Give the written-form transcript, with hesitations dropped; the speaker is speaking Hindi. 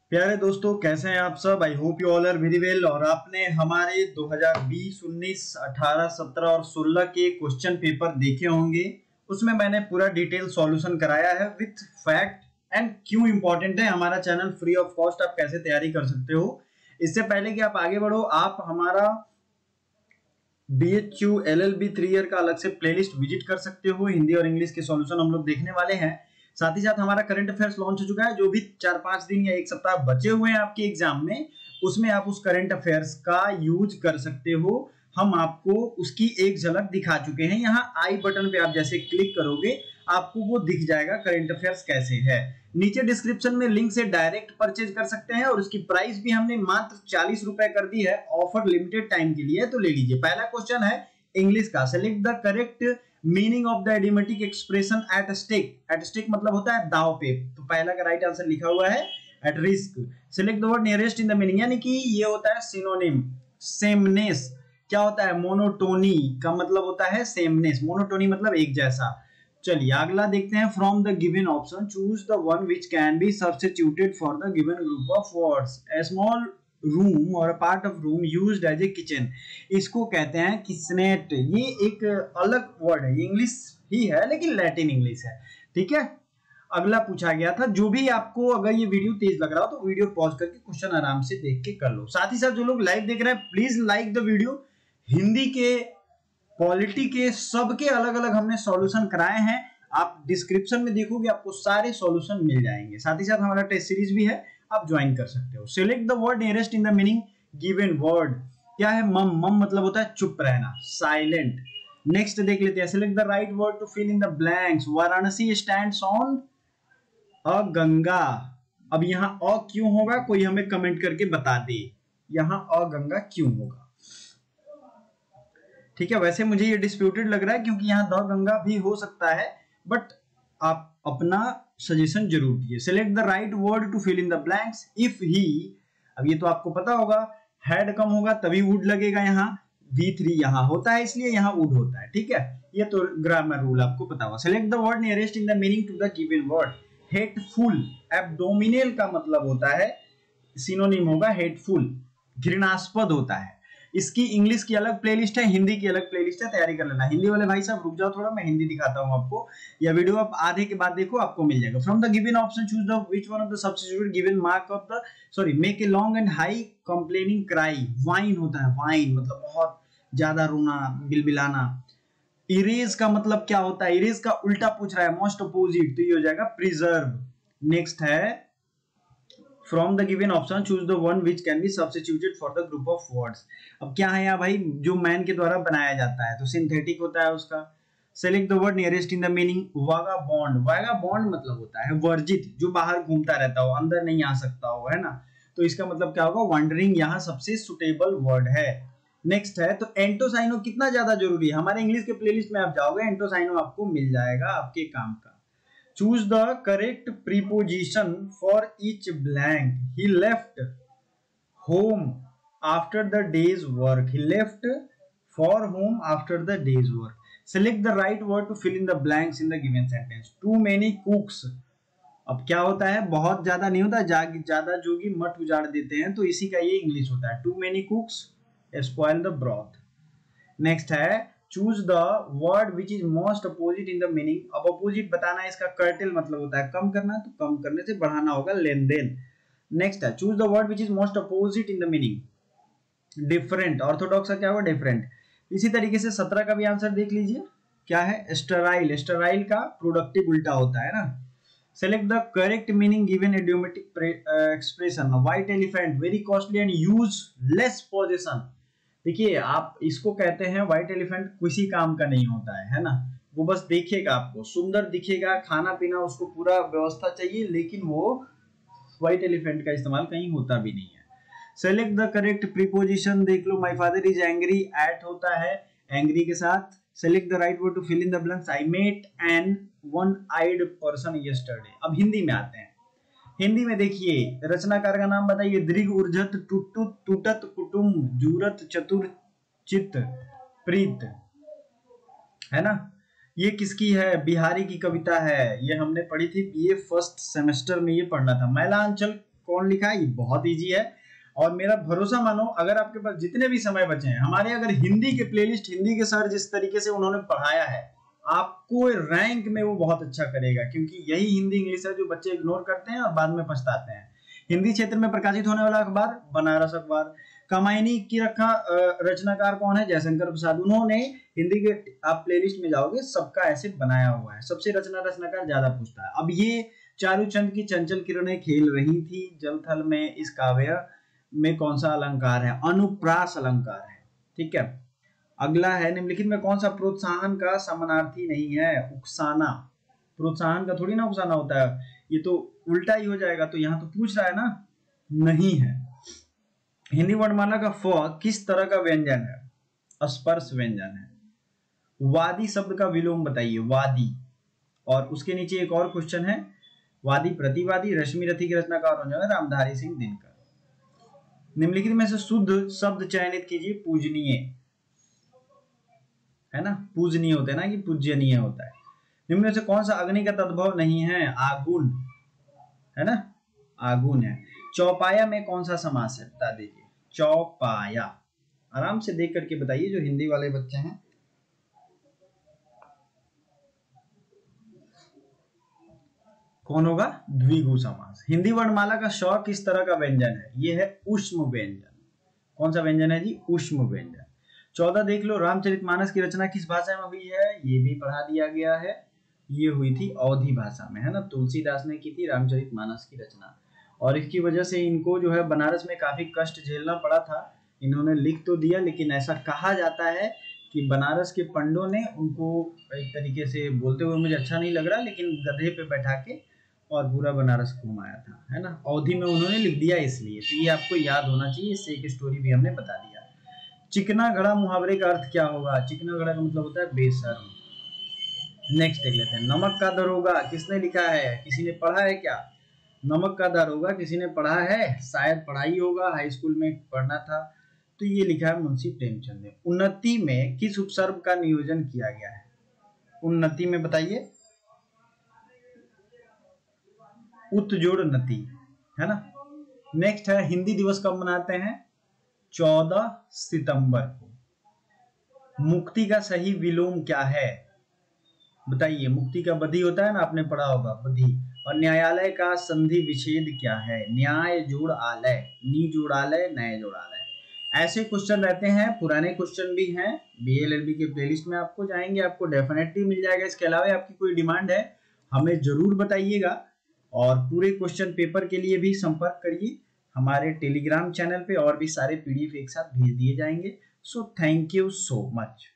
प्यारे दोस्तों, कैसे हैं आप सब। I hope you all are very well. और आपने हमारे 2020, 19, 18, 17 और 16 के क्वेश्चन पेपर देखे होंगे। उसमें मैंने पूरा डिटेल सॉल्यूशन कराया है विथ फैक्ट एंड क्यों इंपॉर्टेंट है हमारा चैनल फ्री ऑफ कॉस्ट। आप कैसे तैयारी कर सकते हो। इससे पहले कि आप आगे बढ़ो, आप हमारा BHU LLB 3 ईयर का अलग से प्लेलिस्ट विजिट कर सकते हो। हिंदी और इंग्लिश के सॉल्यूशन हम लोग देखने वाले हैं। साथ ही साथ हमारा करंट अफेयर्स लॉन्च हो चुका है। जो भी 4-5 दिन या एक सप्ताह बचे हुए हैं आपके एग्जाम में, उसमें आप उस करंट अफेयर्स का यूज कर सकते हो। हम आपको उसकी एक झलक दिखा चुके हैं। यहाँ आई बटन पे आप जैसे क्लिक करोगे आपको वो दिख जाएगा करंट अफेयर्स कैसे है। नीचे डिस्क्रिप्शन में लिंक से डायरेक्ट परचेज कर सकते हैं और उसकी प्राइस भी हमने मात्र 40 रुपए कर दी है। ऑफर लिमिटेड टाइम के लिए है, तो ले लीजिए। पहला क्वेश्चन है इंग्लिश का। Select the correct meaning of the idiomatic expression at stake. At stake मतलब होता है दाव पे। तो पहला का राइट आंसर लिखा हुआ है at risk. Select the word nearest in the meaning, यानी कि ये होता है सिनोनिम। सेमनेस क्या होता है? मोनोटोनी का मतलब होता है सेमनेस। मोनोटोनी मतलब एक जैसा। चलिए अगला देखते हैं। From the given option choose the one which can be substituted for the given group of words. A small room or part of room used as a kitchen. इसको कहते हैं किचनेट। ये एक अलग वर्ड है, इंग्लिश ही है लेकिन लैटिन इंग्लिश है। ठीक है। अगला पूछा गया था। जो भी आपको अगर ये वीडियो तेज लग रहा हो तो वीडियो पॉज करके क्वेश्चन आराम से देख के कर लो। साथ ही साथ जो लोग लाइव देख रहे हैं please like the video. Hindi के, पॉलिटी के, सबके अलग अलग हमने सॉल्यूशन कराए हैं। आप डिस्क्रिप्शन में देखोगे आपको सारे सॉल्यूशन मिल जाएंगे। साथ ही साथ हमारा टेस्ट सीरीज भी है, आप ज्वाइन कर सकते हो। Select the word nearest in the meaning given word. क्या है? मम। मम मतलब होता है चुप रहना, साइलेंट। नेक्स्ट देख लेते हैं। Select the right word to fill in the blanks. Varanasi stands on a Ganga. अब यहाँ अ क्यों होगा, कोई हमें कमेंट करके बता दे। यहाँ अ गंगा क्यों होगा? ठीक है। वैसे मुझे ये डिस्प्यूटेड लग रहा है क्योंकि यहाँ द गंगा भी हो सकता है, बट आप अपना सजेशन जरूर दिए। Select the right word to fill in the blanks. If he, अब ये तो आपको पता होगा, हैड कम होगा तभी वुड लगेगा। यहाँ V3 यहाँ होता है इसलिए यहाँ वुड होता है। ठीक है, ये तो ग्रामर रूल आपको पता होगा। Select the word nearest in the meaning to the given word. Hateful abdominal का मतलब होता है, सिनोनिम होगा हेटफुल, घृणास्पद होता है। इसकी इंग्लिश की अलग प्लेलिस्ट है, हिंदी की अलग प्लेलिस्ट है, तैयारी कर लेना। हिंदी वाले भाई साहब रुक जाओ थोड़ा, मैं हिंदी दिखाता हूं आपको। या वीडियो आप आधे के बाद देखो, आपको मिल जाएगा। From the given option choose the which one of the substituted given mark of the make a long and high complaining cry. Whine होता है, वाइन मतलब बहुत ज्यादा रोना, बिलबिलाना। इरेज का मतलब क्या होता है? इरेज का उल्टा पूछ रहा है, मोस्ट अपोजिट, तो ये हो जाएगा प्रिजर्व। नेक्स्ट है from the given option choose the one which can be substituted for the group of words. अब क्या है यहाँ भाई? जो मैन के द्वारा बनाया जाता है तो सिंथेटिक होता है उसका। Select the word nearest in the meaning. Vagabond. Vagabond मतलब होता है वर्जित, जो बाहर घूमता रहता हो, अंदर नहीं आ सकता हो, है ना। तो इसका मतलब क्या होगा? वंडरिंग यहाँ सबसे सुटेबल वर्ड है। नेक्स्ट है तो एंटोसाइनो कितना ज्यादा जरूरी है। हमारे इंग्लिश के प्लेलिस्ट में आप जाओगे, एंटोसाइनो आपको मिल जाएगा आपके काम का। Choose the correct preposition for each blank. He left home after the day's work. He left for home after the day's work. Select the right word to fill in the blanks in the given sentence. Too many cooks. अब क्या होता है? बहुत ज्यादा नहीं होता, ज्यादा जोगी मठ उजाड़ देते हैं, तो इसी का ये इंग्लिश होता है। Too many cooks spoil the broth. Next है choose the word which is most opposite in the meaning. अब अपोजिट बताना है, इसका कर्टेल मतलब होता है कम करना, तो कम करने से बढ़ाना होगा, लेन देन। नेक्स्ट है choose the word which is most opposite in the meaning. Different. Orthodox का क्या होगा? डिफरेंट। इसी तरीके से 17 का भी आंसर देख लीजिए। क्या है? स्टेराइल। स्टेराइल का प्रोडक्टिव उल्टा होता है ना। Select the correct meaning given idiomatic expression. White elephant very costly and useless possession. देखिए आप इसको कहते हैं व्हाइट एलिफेंट किसी काम का नहीं होता है ना। वो बस देखेगा, आपको सुंदर दिखेगा, खाना पीना उसको पूरा व्यवस्था चाहिए, लेकिन वो व्हाइट एलिफेंट का इस्तेमाल कहीं होता भी नहीं है। Select the correct preposition. देख लो, my father is angry, at होता है एंग्री के साथ। Select the right word to fill in the blanks. I met an one eyed person yesterday. अब हिंदी में आते हैं। हिंदी में देखिए, रचनाकार का नाम बताइए। दृग उर्जत टुटुत टूटत कुटुम जूरत चतुर चित प्रीत, है ना। ये किसकी है? बिहारी की कविता है। ये हमने पढ़ी थी BA फर्स्ट सेमेस्टर में, ये पढ़ना था। मैलांचल कौन लिखा है, ये बहुत इजी है। और मेरा भरोसा मानो, अगर आपके पास जितने भी समय बचे हैं, हमारे अगर हिंदी के प्लेलिस्ट, हिंदी के सर जिस तरीके से उन्होंने पढ़ाया है, आपको रैंक में वो बहुत अच्छा करेगा, क्योंकि यही हिंदी इंग्लिश है जो बच्चे इग्नोर करते हैं और बाद में पछताते हैं। हिंदी क्षेत्र में प्रकाशित होने वाला अखबार बनारस अखबार। कामायनी की रचनाकार कौन है, जयशंकर प्रसाद। उन्होंने हिंदी के, आप प्लेलिस्ट में जाओगे, सबका ऐसे बनाया हुआ है। सबसे रचनाकार ज्यादा पूछता है। अब ये चारूचंद की चंचल किरणें खेल रही थी जल थल में, इस काव्य में कौन सा अलंकार है, अनुप्रास अलंकार है। ठीक है, अगला है निम्नलिखित में कौन सा प्रोत्साहन का समानार्थी नहीं है, उकसाना। प्रोत्साहन का थोड़ी ना उकसाना होता है, ये तो उल्टा ही हो जाएगा। तो यहाँ तो पूछ रहा है ना, नहीं है। हिंदी वर्णमाला का फ किस तरह का व्यंजन है, स्पर्श व्यंजन है। वादी शब्द का विलोम बताइए, वादी। और उसके नीचे एक और क्वेश्चन है, वादी प्रतिवादी। रश्मि रथी के रचनाकार कौन है, रामधारी सिंह दिनकर। निम्नलिखित में से शुद्ध शब्द चयनित कीजिए, पूजनीय, है ना, पूजनीय होता है ना कि पूजनीय होता है। निम्न में से कौन सा अग्नि का तद्भव नहीं है, आगुन, है ना, आगुन है। चौपाया में कौन सा समास है, बता दीजिए, चौपाया। आराम से देख करके बताइए जो हिंदी वाले बच्चे हैं। कौन होगा, द्विगु समास। हिंदी वर्णमाला का श किस तरह का व्यंजन है, ये है ऊष्म व्यंजन। कौन सा व्यंजन है जी, ऊष्म व्यंजन। 14 देख लो, रामचरितमानस की रचना किस भाषा में हुई है, ये भी पढ़ा दिया गया है। ये हुई थी अवधी भाषा में, है ना, तुलसीदास ने की थी रामचरितमानस की रचना। और इसकी वजह से इनको जो है बनारस में काफी कष्ट झेलना पड़ा था। इन्होंने लिख तो दिया, लेकिन ऐसा कहा जाता है कि बनारस के पंडों ने उनको एक तरीके से, बोलते हुए मुझे अच्छा नहीं लग रहा, लेकिन गधे पे बैठा के और पूरा बनारस घुमाया था, है ना। अवधी में उन्होंने लिख दिया इसलिए, तो ये आपको याद होना चाहिए। इससे एक स्टोरी भी हमने बता दिया। चिकना घड़ा मुहावरे का अर्थ क्या होगा, चिकना घड़ा का मतलब होता है बेशर्म। नेक्स्ट देख लेते हैं, नमक का दरोगा किसने लिखा है, किसी ने पढ़ा है क्या। नमक का दरोगा किसी ने पढ़ा है, शायद पढ़ा ही होगा, हाई स्कूल में पढ़ना था। तो ये लिखा है मुंशी प्रेमचंद ने। उन्नति में किस उपसर्ग का नियोजन किया गया है, उन्नति में बताइए, उत्जोड़ नति, है ना। नेक्स्ट है, हिंदी दिवस कब मनाते हैं, 14 सितंबर को। मुक्ति का सही विलोम क्या है, बताइए। मुक्ति का बधी होता है ना, आपने पढ़ा होगा, बधी। और न्यायालय का संधि विच्छेद क्या है, न्याय जोड़ आलय, नी जोड़ालय, नए जोड़ालय। ऐसे क्वेश्चन रहते हैं, पुराने क्वेश्चन भी हैं। बीएलएलबी के प्लेलिस्ट में आपको जाएंगे, आपको डेफिनेटली मिल जाएगा। इसके अलावा आपकी कोई डिमांड है, हमें जरूर बताइएगा। और पूरे क्वेश्चन पेपर के लिए भी संपर्क करिए हमारे टेलीग्राम चैनल पे, और भी सारे पीडीएफ एक साथ भेज दिए जाएंगे। So thank you so much.